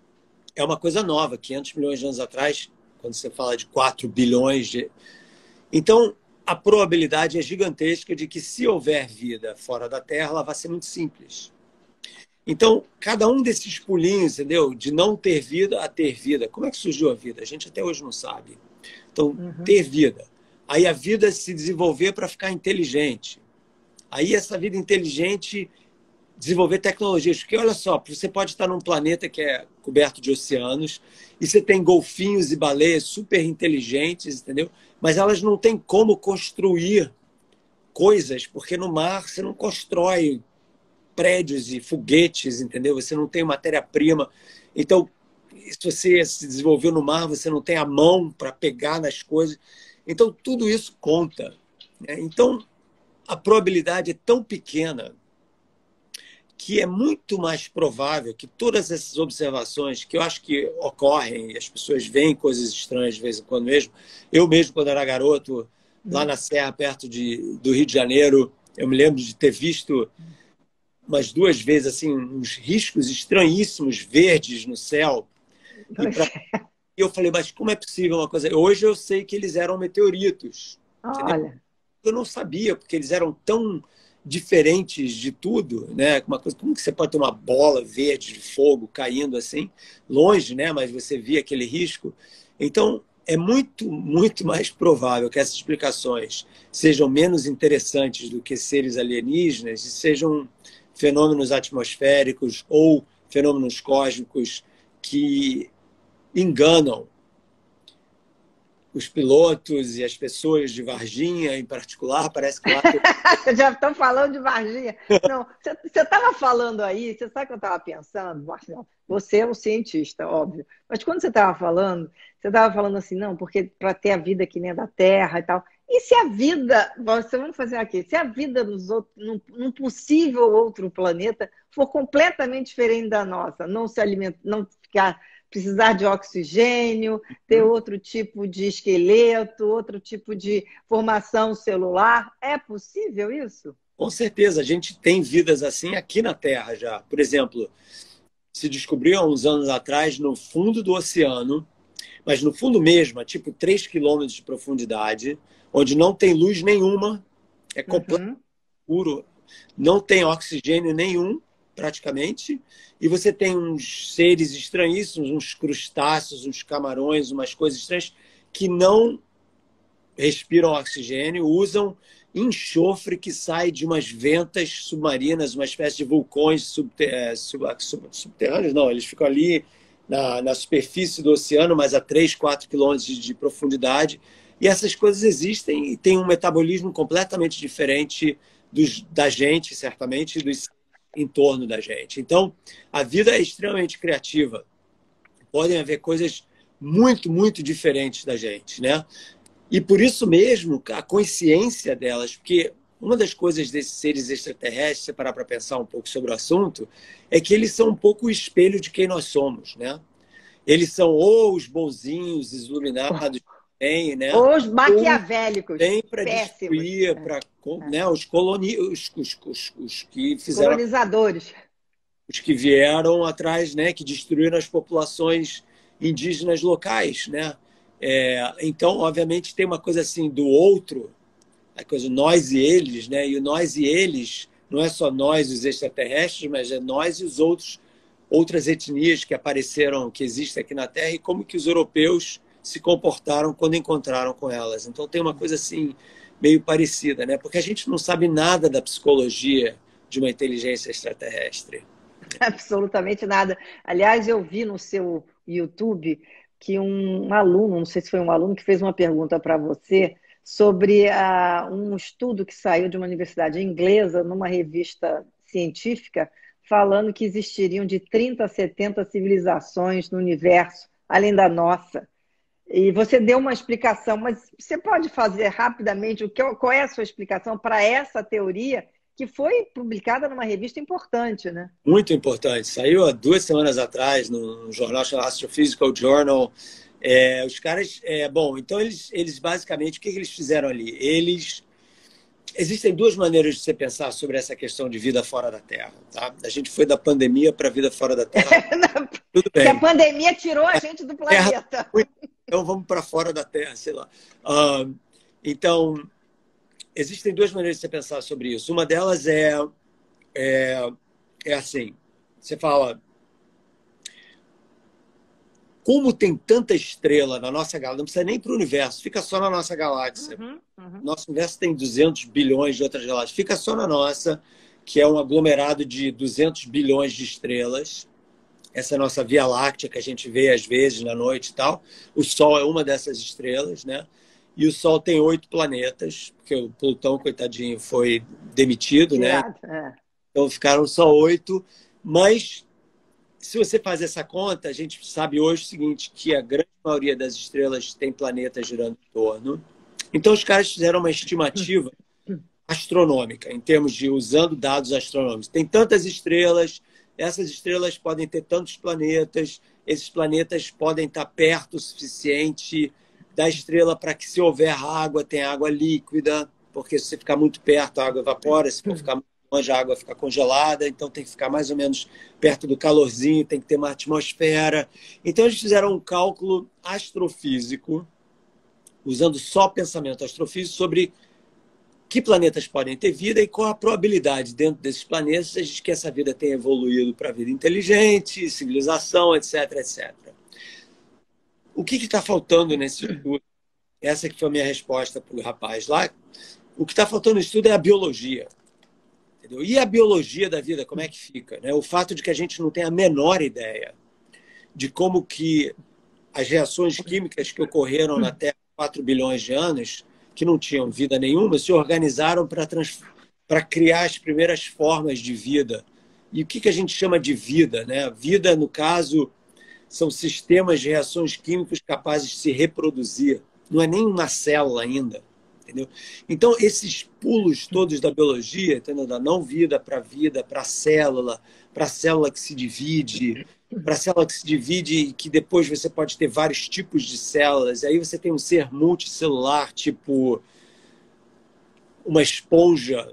é uma coisa nova. 500 milhões de anos atrás, quando você fala de 4 bilhões de... Então, a probabilidade é gigantesca de que, se houver vida fora da Terra, ela vai ser muito simples. Então, cada um desses pulinhos, entendeu? De não ter vida a ter vida. Como é que surgiu a vida? A gente até hoje não sabe. Então, ter vida. Aí a vida se desenvolver para ficar inteligente. Aí essa vida inteligente desenvolver tecnologias. Porque, olha só, você pode estar num planeta que é coberto de oceanos e você tem golfinhos e baleias super inteligentes, entendeu? Mas elas não têm como construir coisas, porque no mar você não constrói prédios e foguetes, entendeu? Você não tem matéria-prima. Então, se você se desenvolveu no mar, você não tem a mão para pegar nas coisas. Então, tudo isso conta, né? Então, a probabilidade é tão pequena que é muito mais provável que todas essas observações, que eu acho que ocorrem, e as pessoas veem coisas estranhas de vez em quando mesmo. Eu mesmo, quando era garoto, lá na Serra, perto do Rio de Janeiro, eu me lembro de ter visto umas 2 vezes assim, uns riscos estranhíssimos verdes no céu. E eu falei, mas como é possível uma coisa... Hoje eu sei que eles eram meteoritos. Olha. Eu não sabia, porque eles eram tão diferentes de tudo, né? Uma coisa, como que você pode ter uma bola verde de fogo caindo assim, longe, né? Mas você via aquele risco. Então, é muito, muito mais provável que essas explicações sejam menos interessantes do que seres alienígenas e sejam fenômenos atmosféricos ou fenômenos cósmicos que enganam os pilotos e as pessoas de Varginha, em particular. Parece que lá... Já estão falando de Varginha. Não, você estava falando aí, você sabe o que eu estava pensando, Marcelo? Você é um cientista, óbvio. Mas quando você estava falando assim, não, porque para ter a vida que nem a da Terra e tal. E se a vida, vamos fazer aqui, se a vida num possível outro planeta for completamente diferente da nossa, não se alimentar, não ficar... precisar de oxigênio, ter outro tipo de esqueleto, outro tipo de formação celular. É possível isso? Com certeza, a gente tem vidas assim aqui na Terra já. Por exemplo, se descobriu há uns anos atrás no fundo do oceano, mas no fundo mesmo, a tipo 3 quilômetros de profundidade, onde não tem luz nenhuma, é completamente escuro, não tem oxigênio nenhum, praticamente, e você tem uns seres estranhíssimos, uns crustáceos, uns camarões, umas coisas estranhas, que não respiram oxigênio, usam enxofre que sai de umas ventas submarinas, uma espécie de vulcões subterrâneos. Não, eles ficam ali na superfície do oceano, mas a 3, 4 quilômetros de profundidade, e essas coisas existem e têm um metabolismo completamente diferente da gente, certamente, dos em torno da gente. Então, a vida é extremamente criativa. Podem haver coisas muito, muito diferentes da gente, né? E por isso mesmo, a consciência delas, porque uma das coisas desses seres extraterrestres, se você parar para pensar um pouco sobre o assunto, é que eles são um pouco o espelho de quem nós somos, né? Eles são ou os bonzinhos, os iluminados, tem, né? Os maquiavélicos. Tem para destruir, para né, os que fizeram. Colonizadores. Os que vieram atrás, né, que destruíram as populações indígenas locais, né? Então, obviamente, tem uma coisa assim do outro, a coisa nós e eles, né? E o nós e eles não é só nós, os extraterrestres, mas é nós e os outras etnias que apareceram, que existem aqui na Terra, e como que os europeus se comportaram quando encontraram com elas. Então, tem uma coisa assim meio parecida, né? Porque a gente não sabe nada da psicologia de uma inteligência extraterrestre. Absolutamente nada. Aliás, eu vi no seu YouTube que um aluno, não sei se foi um aluno, que fez uma pergunta para você sobre um estudo que saiu de uma universidade inglesa, numa revista científica, falando que existiriam de 30 a 70 civilizações no universo, além da nossa. E você deu uma explicação, mas você pode fazer rapidamente qual é a sua explicação para essa teoria que foi publicada numa revista importante, né? Muito importante. Saiu há 2 semanas atrás no jornal chamado Astrophysical Journal. Os caras... bom, então eles basicamente, o que eles fizeram ali? Existem 2 maneiras de você pensar sobre essa questão de vida fora da Terra. Tá? A gente foi da pandemia para a vida fora da Terra. Tudo bem. Porque a pandemia tirou a gente do planeta. Então vamos para fora da Terra, sei lá. Então... Existem 2 maneiras de você pensar sobre isso. Uma delas é assim, você fala, como tem tanta estrela na nossa galáxia, não precisa nem para o universo, fica só na nossa galáxia. Nosso universo tem 200 bilhões de outras galáxias, fica só na nossa, que é um aglomerado de 200 bilhões de estrelas. Essa é a nossa Via Láctea, que a gente vê às vezes na noite e tal. O Sol é uma dessas estrelas, né? E o Sol tem 8 planetas, porque o Plutão, coitadinho, foi demitido, né? Então ficaram só 8. Mas, se você faz essa conta, a gente sabe hoje o seguinte, que a grande maioria das estrelas tem planetas girando em torno. Então, os caras fizeram uma estimativa astronômica, em termos de usando dados astronômicos. Tem tantas estrelas, essas estrelas podem ter tantos planetas, esses planetas podem estar perto o suficiente da estrela para que, se houver água, tenha água líquida, porque se você ficar muito perto, a água evapora, se for ficar muito longe, a água fica congelada, então tem que ficar mais ou menos perto do calorzinho, tem que ter uma atmosfera. Então, eles fizeram um cálculo astrofísico, usando só pensamento astrofísico, sobre que planetas podem ter vida e qual a probabilidade dentro desses planetas de que essa vida tenha evoluído para vida inteligente, civilização, etc, etc. O que está faltando nesse estudo? Essa que foi a minha resposta para o rapaz lá. O que está faltando no estudo é a biologia. Entendeu? E a biologia da vida, como é que fica? Né? O fato de que a gente não tem a menor ideia de como que as reações químicas que ocorreram na Terra há 4 bilhões de anos, que não tinham vida nenhuma, se organizaram para criar as primeiras formas de vida. E o que a gente chama de vida? Né? Vida, no caso, são sistemas de reações químicas capazes de se reproduzir. Não é nem uma célula ainda. Entendeu? Então, esses pulos todos da biologia, entendeu? Da não-vida, para a célula que se divide, para a célula que se divide e que depois você pode ter vários tipos de células. Aí você tem um ser multicelular, tipo uma esponja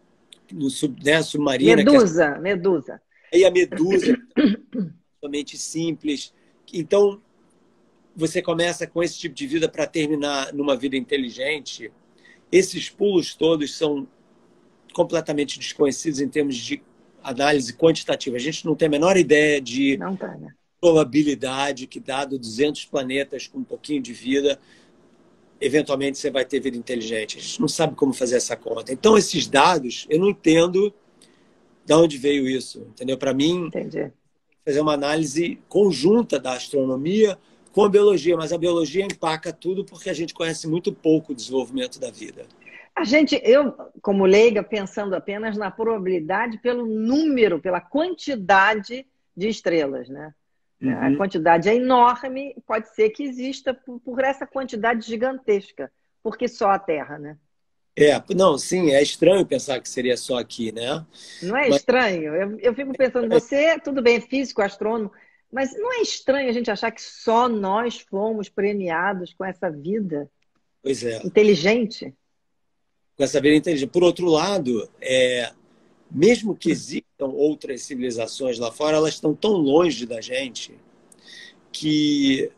submarina. Medusa. Aí a medusa somente simples. Então, você começa com esse tipo de vida para terminar numa vida inteligente. Esses pulos todos são completamente desconhecidos em termos de análise quantitativa. A gente não tem a menor ideia de probabilidade que, dado 200 planetas com um pouquinho de vida, eventualmente você vai ter vida inteligente. A gente não sabe como fazer essa conta. Então, esses dados, eu não entendo de onde veio isso. Entendeu? Para mim, entendi. Fazer uma análise conjunta da astronomia com a biologia, mas a biologia empaca tudo porque a gente conhece muito pouco o desenvolvimento da vida. Eu, como leiga, pensando apenas na probabilidade pelo número, pela quantidade de estrelas, né? A quantidade é enorme, pode ser que exista por essa quantidade gigantesca, porque só a Terra, né? Não, sim, é estranho pensar que seria só aqui, né? Não é estranho? Eu fico pensando, você, tudo bem, é físico, astrônomo, Mas não é estranho a gente achar que só nós fomos premiados com essa vida Pois é, inteligente? com essa vida inteligente. Por outro lado, mesmo que existam outras civilizações lá fora, elas estão tão longe da gente que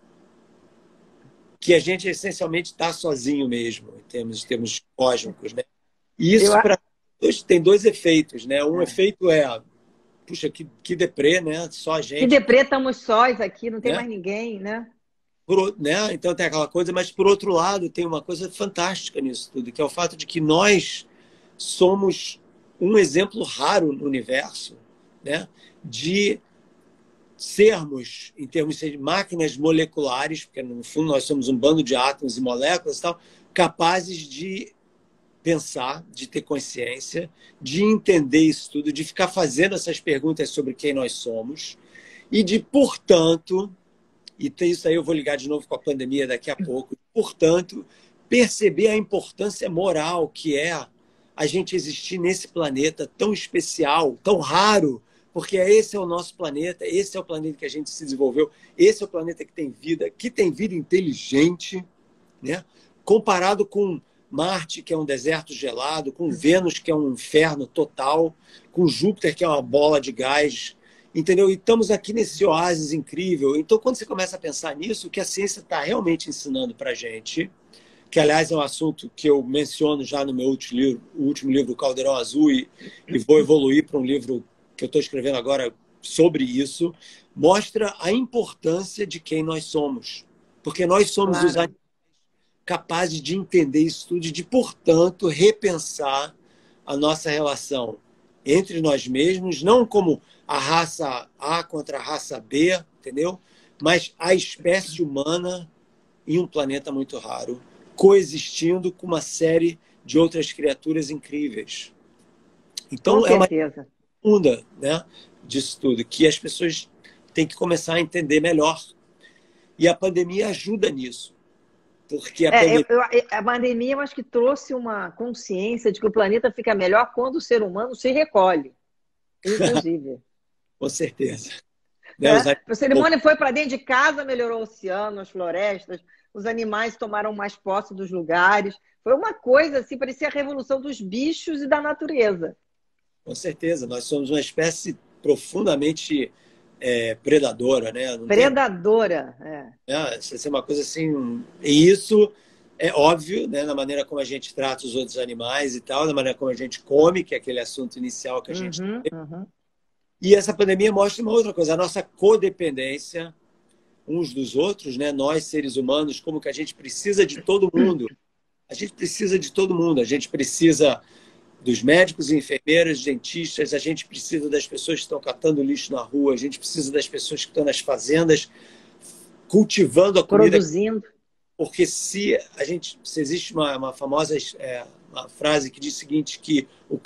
a gente essencialmente está sozinho mesmo, em termos cósmicos, né? E Eu, isso a- para tem dois efeitos, né? Um é. efeito puxa, que deprê, né? Só a Que gente, deprê, estamos sós aqui, não tem né? mais ninguém, né? Né? Então tem aquela coisa, mas por outro lado tem uma coisa fantástica nisso tudo, que é o fato de que nós somos um exemplo raro no universo, né? De sermos, em termos de máquinas moleculares, porque no fundo nós somos um bando de átomos e moléculas e tal, capazes de pensar, de ter consciência, de entender isso tudo, de ficar fazendo essas perguntas sobre quem nós somos e de, portanto, e isso aí eu vou ligar de novo com a pandemia daqui a pouco, portanto, perceber a importância moral que é a gente existir nesse planeta tão especial, tão raro, porque esse é o nosso planeta, esse é o planeta que a gente se desenvolveu, esse é o planeta que tem vida inteligente, né? Comparado com Marte, que é um deserto gelado, com Vênus, que é um inferno total, com Júpiter, que é uma bola de gás, entendeu? E estamos aqui nesse oásis incrível. Então, quando você começa a pensar nisso, o que a ciência está realmente ensinando para a gente, que, aliás, é um assunto que eu menciono já no meu último livro, O Caldeirão Azul, e vou evoluir para um livro que eu estou escrevendo agora sobre isso, mostra a importância de quem nós somos. Porque nós somos os Claro. capazes de entender isso tudo e de, portanto, repensar a nossa relação entre nós mesmos, não como a raça A contra a raça B, entendeu? Mas a espécie humana em um planeta muito raro, coexistindo com uma série de outras criaturas incríveis. Com Então, é uma certeza. onda, né, disso tudo, que as pessoas têm que começar a entender melhor. E a pandemia ajuda nisso, porque a pandemia A pandemia, eu acho que trouxe uma consciência de que o planeta fica melhor quando o ser humano se recolhe, inclusive. com certeza. Né? É? O ser humano foi para dentro de casa, melhorou o oceano, as florestas, os animais tomaram mais posse dos lugares. Foi uma coisa assim, parecia a revolução dos bichos e da natureza. Com certeza, nós somos uma espécie profundamente predadora, né? Não tem, Predadora. É. né? Isso é uma coisa assim. E isso é óbvio, né? Na maneira como a gente trata os outros animais e tal, na maneira como a gente come, que é aquele assunto inicial que a gente. Uhum, uhum. E essa pandemia mostra uma outra coisa, a nossa codependência uns dos outros, né? Nós, seres humanos, como que a gente precisa de todo mundo. A gente precisa de todo mundo, a gente precisa dos médicos e enfermeiras, dentistas, a gente precisa das pessoas que estão catando lixo na rua, a gente precisa das pessoas que estão nas fazendas cultivando a comida, Produzindo. porque se existe uma famosa uma frase que diz o seguinte, que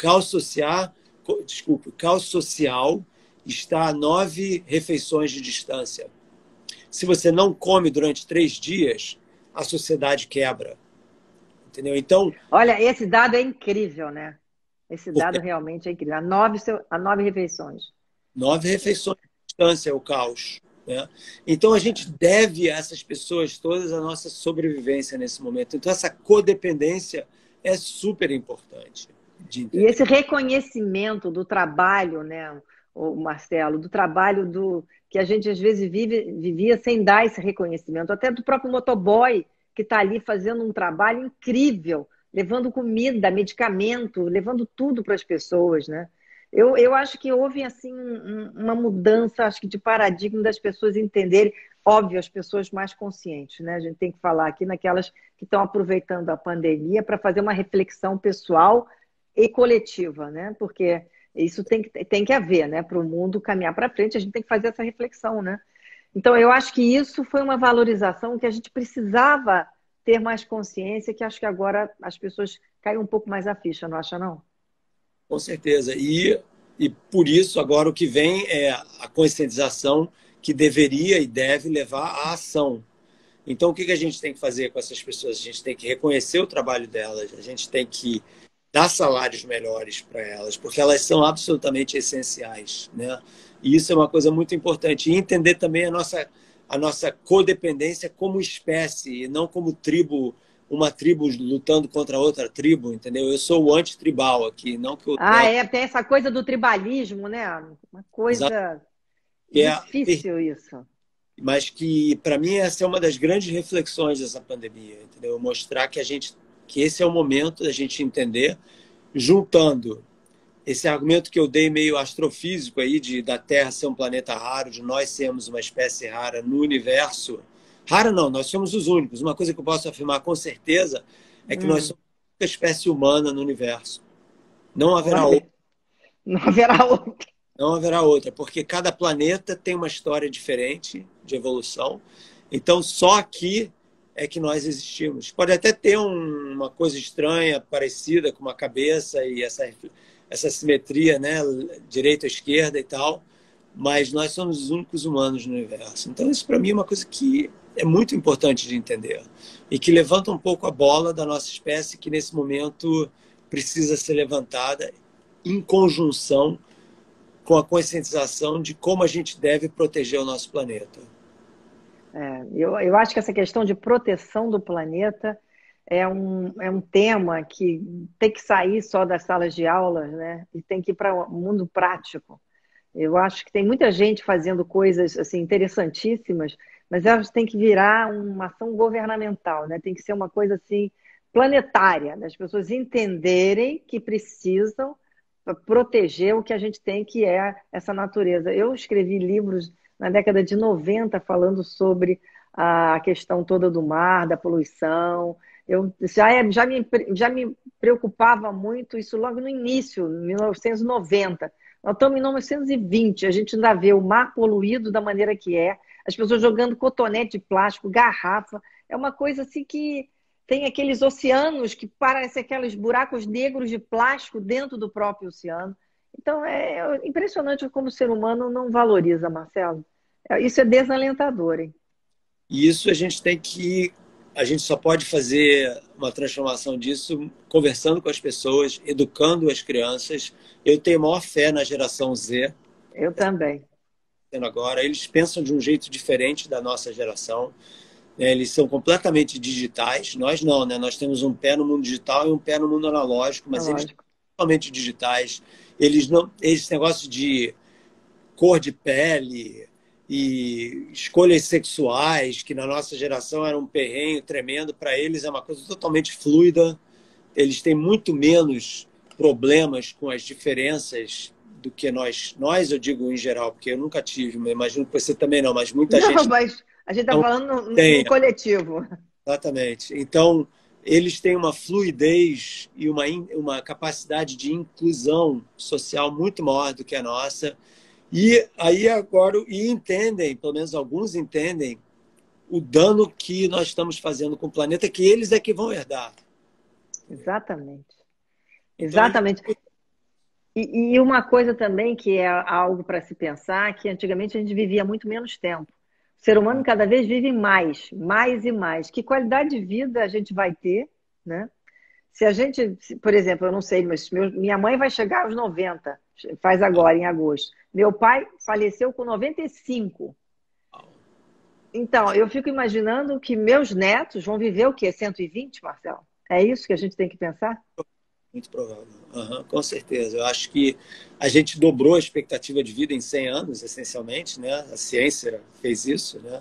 o caos social está a 9 refeições de distância. Se você não come durante 3 dias, a sociedade quebra. Entendeu? Então, Olha, esse dado é incrível, né? Esse dado porque realmente é incrível. A 9 refeições. 9 refeições de distância é o caos. Né? Então, a gente deve a essas pessoas todas a nossa sobrevivência nesse momento. Então, essa codependência é super importante de E entender. esse reconhecimento do trabalho, né, o Marcelo, do trabalho que a gente às vezes vivia sem dar esse reconhecimento, até do próprio motoboy que está ali fazendo um trabalho incrível, levando comida, medicamento, levando tudo para as pessoas, né? Eu acho que houve assim uma mudança, acho que de paradigma das pessoas entenderem, óbvio, as pessoas mais conscientes, né? A gente tem que falar aqui naquelas que estão aproveitando a pandemia para fazer uma reflexão pessoal e coletiva, né? Porque isso tem que haver, né? Para o mundo caminhar para frente, a gente tem que fazer essa reflexão, né? Então, eu acho que isso foi uma valorização que a gente precisava ter mais consciência, que acho que agora as pessoas caem um pouco mais a ficha, não acha, não? Com certeza. E por isso, agora o que vem é a conscientização que deveria e deve levar à ação. Então, o que a gente tem que fazer com essas pessoas? A gente tem que reconhecer o trabalho delas, a gente tem que dar salários melhores para elas, porque elas são absolutamente essenciais, né? E isso é uma coisa muito importante. E entender também a nossa codependência como espécie, e não como tribo, uma tribo lutando contra outra tribo, entendeu? Eu sou o antitribal aqui, não que eu... Tem essa coisa do tribalismo, né? Uma coisa difícil isso. Mas que, para mim, essa é uma das grandes reflexões dessa pandemia, entendeu? Mostrar que esse é o momento da gente entender, juntando esse argumento que eu dei meio astrofísico aí, da Terra ser um planeta raro, de nós sermos uma espécie rara no universo. Rara não, nós somos os únicos. Uma coisa que eu posso afirmar com certeza é que nós somos a espécie humana no universo. Não haverá outra. Não haverá outra. Não haverá outra, porque cada planeta tem uma história diferente de evolução. Então, só aqui é que nós existimos. Pode até ter uma coisa estranha, parecida com uma cabeça e essa simetria, né? Direita, esquerda e tal, mas nós somos os únicos humanos no universo. Então, isso para mim é uma coisa que é muito importante de entender e que levanta um pouco a bola da nossa espécie, que nesse momento precisa ser levantada em conjunção com a conscientização de como a gente deve proteger o nosso planeta. Eu acho que essa questão de proteção do planeta é um tema que tem que sair só das salas de aulas, né? E tem que ir para o mundo prático. Eu acho que tem muita gente fazendo coisas assim, interessantíssimas, mas elas têm que virar uma ação governamental, né? Tem que ser uma coisa assim, planetária, das pessoas entenderem que precisam proteger o que a gente tem, que é essa natureza. Eu escrevi livros na década de 90 falando sobre a questão toda do mar, da poluição. Eu já me preocupava muito isso logo no início, em 1990. Nós estamos em 1920, a gente ainda vê o mar poluído da maneira que é, as pessoas jogando cotonete de plástico, garrafa. É uma coisa assim que tem aqueles oceanos que parecem aqueles buracos negros de plástico dentro do próprio oceano. Então, é impressionante como o ser humano não valoriza, Marcelo. Isso é desalentador, hein? E isso a gente só pode fazer uma transformação disso conversando com as pessoas, educando as crianças. Eu tenho maior fé na geração Z. Eu também. Agora, eles pensam de um jeito diferente da nossa geração. Eles são completamente digitais. Nós não, né? Nós temos um pé no mundo digital e um pé no mundo analógico, mas eles são totalmente digitais. Esse negócio de cor de pele e escolhas sexuais, que na nossa geração era um perrengue tremendo, para eles é uma coisa totalmente fluida. Eles têm muito menos problemas com as diferenças do que nós, eu digo em geral, porque eu nunca tive, mas imagino que você também não, mas muita gente... Mas a gente está falando no coletivo. Exatamente. Então, eles têm uma fluidez e uma capacidade de inclusão social muito maior do que a nossa. E aí agora entendem, pelo menos alguns entendem, o dano que nós estamos fazendo com o planeta, que eles é que vão herdar. Exatamente. Então, Exatamente. E uma coisa também que é algo para se pensar, que antigamente a gente vivia muito menos tempo. O ser humano cada vez vive mais e mais. Que qualidade de vida a gente vai ter, né? Se a gente, por exemplo, eu não sei, mas minha mãe vai chegar aos 90, faz agora, em agosto. Meu pai faleceu com 95. Então, eu fico imaginando que meus netos vão viver o quê? 120, Marcelo? É isso que a gente tem que pensar? Muito provável. Com certeza. Eu acho que a gente dobrou a expectativa de vida em 100 anos, essencialmente, né? A ciência fez isso, né?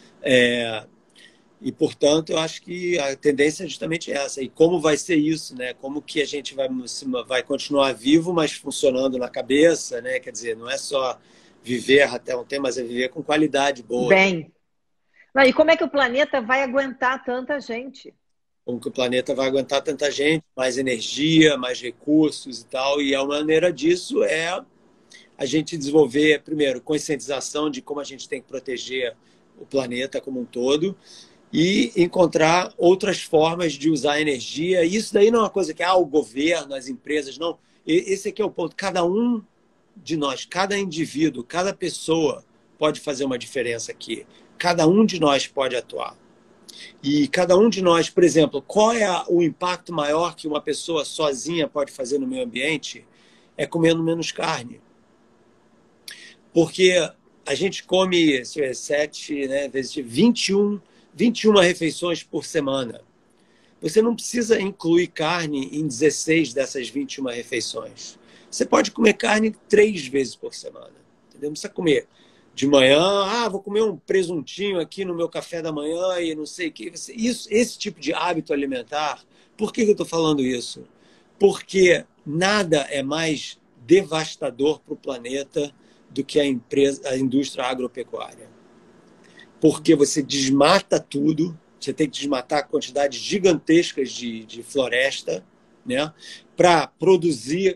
E, portanto, eu acho que a tendência é justamente essa. E como vai ser isso, né? Como que a gente vai continuar vivo, mas funcionando na cabeça, né? Quer dizer, não é só viver até um tempo, mas é viver com qualidade boa. Bem. Não, e como é que o planeta vai aguentar tanta gente? Como que o planeta vai aguentar tanta gente, mais energia, mais recursos e tal. E a maneira disso é a gente desenvolver, primeiro, conscientização de como a gente tem que proteger o planeta como um todo e encontrar outras formas de usar energia. Isso daí não é uma coisa que o governo, as empresas, não. Esse aqui é o ponto. Cada um de nós, cada indivíduo, cada pessoa pode fazer uma diferença aqui. Cada um de nós pode atuar. E cada um de nós, por exemplo, qual é o impacto maior que uma pessoa sozinha pode fazer no meio ambiente? É comendo menos carne. Porque a gente come 7, né, vezes 21 refeições por semana. Você não precisa incluir carne em 16 dessas 21 refeições. Você pode comer carne 3 vezes por semana. Entendeu? Não precisa comer de manhã, vou comer um presuntinho aqui no meu café da manhã e não sei o que. Esse tipo de hábito alimentar, por que eu estou falando isso? Porque nada é mais devastador para o planeta do que a indústria agropecuária. Porque você desmata tudo, você tem que desmatar quantidades gigantescas de floresta, né, para produzir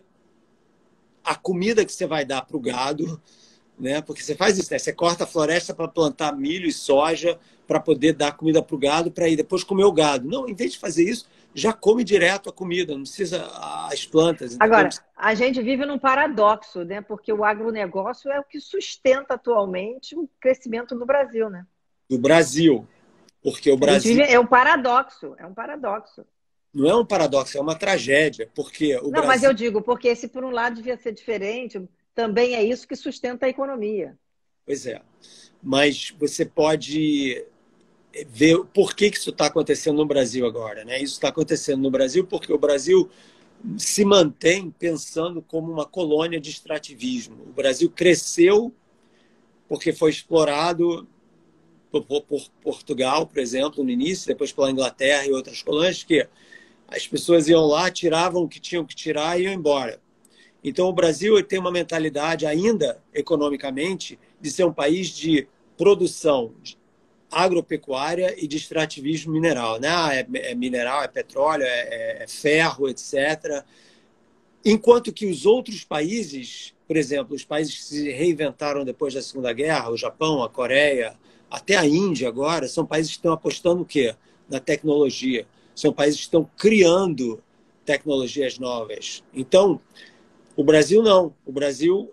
a comida que você vai dar para o gado, né? Porque você faz isso, né? Você corta a floresta para plantar milho e soja para poder dar comida para o gado, para ir depois comer o gado. Não, em vez de fazer isso, já come direto a comida, não precisa as plantas. Agora, a gente vive num paradoxo, né? Porque o agronegócio é o que sustenta atualmente o crescimento do Brasil, né? Do Brasil, porque o Brasil é um paradoxo, é um paradoxo. Não é um paradoxo, é uma tragédia, porque o Não, Brasil... mas eu digo, porque se por um lado devia ser diferente, também é isso que sustenta a economia. Pois é, mas você pode ver por que isso está acontecendo no Brasil agora, né? Isso está acontecendo no Brasil porque o Brasil se mantém pensando como uma colônia de extrativismo. O Brasil cresceu porque foi explorado por Portugal, por exemplo, no início, depois pela Inglaterra e outras colônias, que as pessoas iam lá, tiravam o que tinham que tirar e iam embora. Então, o Brasil tem uma mentalidade, ainda economicamente, de ser um país de produção agropecuária e de extrativismo mineral. Né? É mineral, é petróleo, é ferro, etc. Enquanto que os outros países, por exemplo, os países que se reinventaram depois da Segunda Guerra, o Japão, a Coreia, até a Índia agora, são países que estão apostando o quê? Na tecnologia. São países que estão criando tecnologias novas. Então, o Brasil não. O Brasil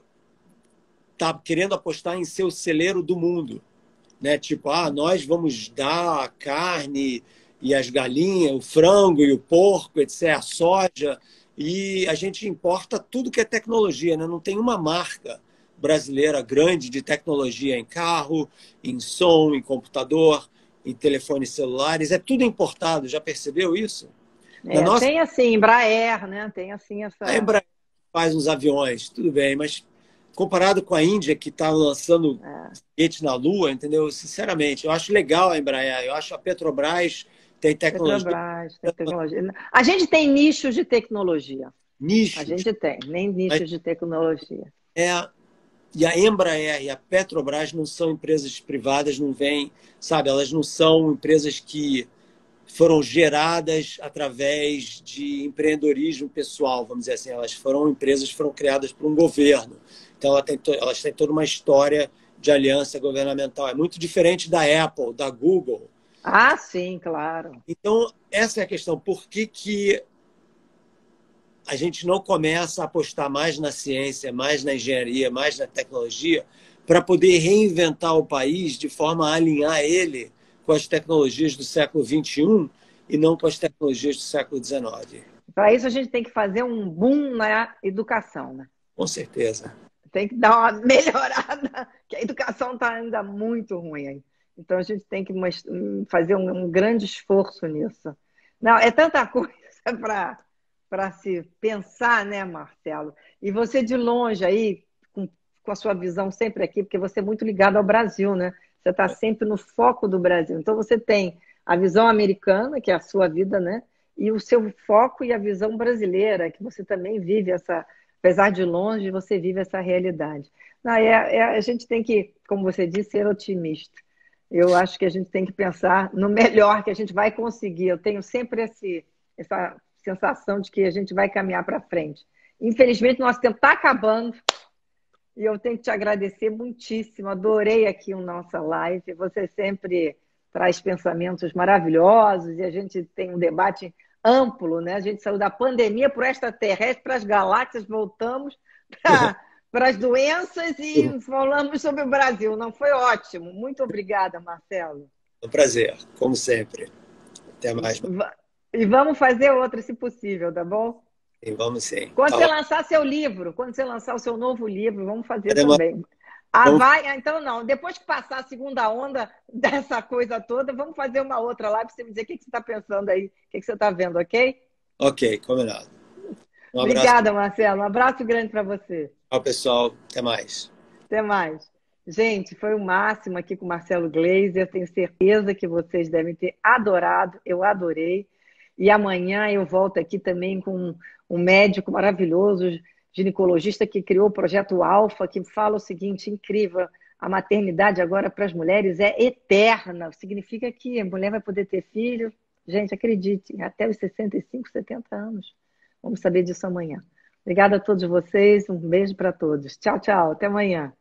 está querendo apostar em ser o celeiro do mundo. Né? Tipo, nós vamos dar a carne e as galinhas, o frango e o porco, etc., a soja, e a gente importa tudo que é tecnologia. Né? Não tem uma marca brasileira grande de tecnologia em carro, em som, em computador, em telefones celulares. É tudo importado. Já percebeu isso? Tem assim, Embraer, né? Tem assim essa... A Embraer faz uns aviões, tudo bem, mas comparado com a Índia, que está lançando foguete na Lua, entendeu? Sinceramente, eu acho legal a Embraer, eu acho a Petrobras tem tecnologia. Petrobras tem tecnologia. A gente tem nichos de tecnologia. Nichos. A gente tem, nem nichos de tecnologia. E a Embraer e a Petrobras não são empresas privadas, não vêm, sabe? Elas não são empresas que foram geradas através de empreendedorismo pessoal, vamos dizer assim. Elas foram empresas que foram criadas por um governo. Então, elas têm toda uma história de aliança governamental. É muito diferente da Apple, da Google. Sim, claro. Então, essa é a questão. Por que a gente não começa a apostar mais na ciência, mais na engenharia, mais na tecnologia, para poder reinventar o país de forma a alinhar ele com as tecnologias do século XXI e não com as tecnologias do século XIX? Para isso, a gente tem que fazer um boom na educação, né? Com certeza. Tem que dar uma melhorada, que a educação está ainda muito ruim aí. Então, a gente tem que fazer um grande esforço nisso. Não, é tanta coisa para se pensar, né, Marcelo? E você de longe aí, com a sua visão sempre aqui, porque você é muito ligado ao Brasil, né? Você está sempre no foco do Brasil. Então, você tem a visão americana, que é a sua vida, né? E o seu foco e a visão brasileira, que você também vive essa... Apesar de longe, você vive essa realidade. Não, a gente tem que, como você disse, ser otimista. Eu acho que a gente tem que pensar no melhor que a gente vai conseguir. Eu tenho sempre essa sensação de que a gente vai caminhar para frente. Infelizmente, nosso tempo está acabando e eu tenho que te agradecer muitíssimo. Adorei aqui a nossa live. Você sempre traz pensamentos maravilhosos e a gente tem um debate amplo, né? A gente saiu da pandemia para o extraterrestre, para as galáxias, voltamos para as doenças e falamos sobre o Brasil. Não foi ótimo? Muito obrigada, Marcelo. É um prazer, como sempre. Até mais. E vamos fazer outra, se possível, tá bom? Sim, vamos sim. Quando você lançar seu livro, quando você lançar o seu novo livro, vamos fazer também. Ah, Vamos... vai? Ah, então não. Depois que passar a segunda onda dessa coisa toda, vamos fazer uma outra lá para você me dizer o que você está pensando aí, o que você está vendo, ok? Ok, combinado. Um abraço. Obrigada, Marcelo. Um abraço grande para você. Tchau, pessoal. Até mais. Até mais. Gente, foi o máximo aqui com o Marcelo Gleiser. Tenho certeza que vocês devem ter adorado. Eu adorei. E amanhã eu volto aqui também com um médico maravilhoso, ginecologista que criou o projeto Alfa, que fala o seguinte, incrível, a maternidade agora para as mulheres é eterna. Significa que a mulher vai poder ter filho. Gente, acredite, até os 65, 70 anos. Vamos saber disso amanhã. Obrigada a todos vocês. Um beijo para todos. Tchau, tchau. Até amanhã.